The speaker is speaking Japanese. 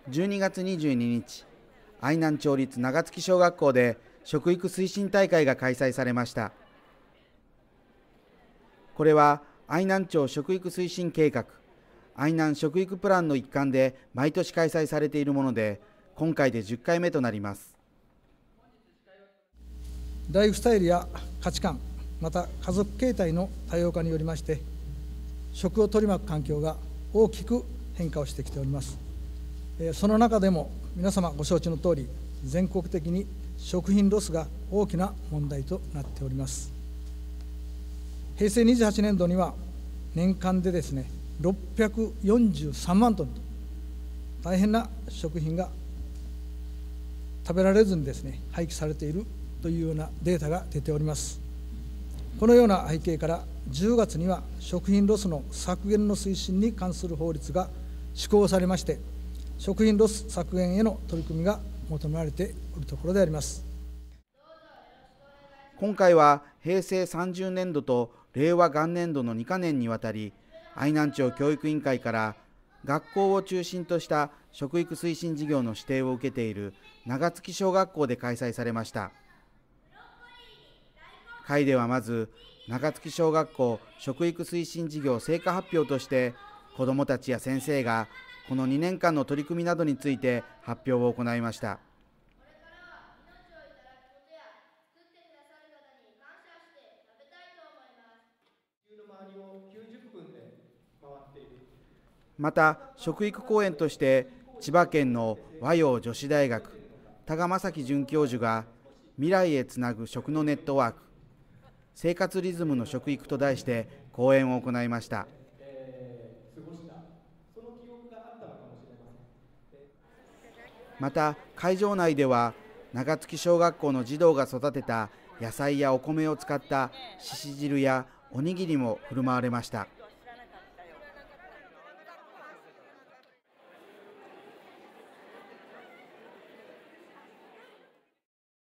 12月22日、愛南町立長月小学校で食育推進大会が開催されました。これは愛南町食育推進計画、愛南食育プランの一環で毎年開催されているもので、今回で10回目となります。 ライフスタイルや価値観、また家族形態の多様化によりまして、食を取り巻く環境が大きく変化をしてきております。その中でも皆様ご承知のとおり、全国的に食品ロスが大きな問題となっております。平成28年度には年間でですね、643万トンと大変な食品が食べられずにですね、廃棄されているというようなデータが出ております。このような背景から10月には食品ロスの削減の推進に関する法律が施行されまして、食品ロス削減への取り組みが求められているところであります。 今回は平成30年度と令和元年度の2か年にわたり、愛南町教育委員会から学校を中心とした食育推進事業の指定を受けている長月小学校で開催されました。会ではまず、長月小学校食育推進事業成果発表として、子どもたちや先生がこの2年間の取り組みなどについて発表を行いました。また、食育講演として千葉県の和洋女子大学多賀正樹准教授が未来へつなぐ食のネットワーク、生活リズムの食育と題して講演を行いました。また会場内では長月小学校の児童が育てた野菜やお米を使ったしし汁やおにぎりも振る舞われました。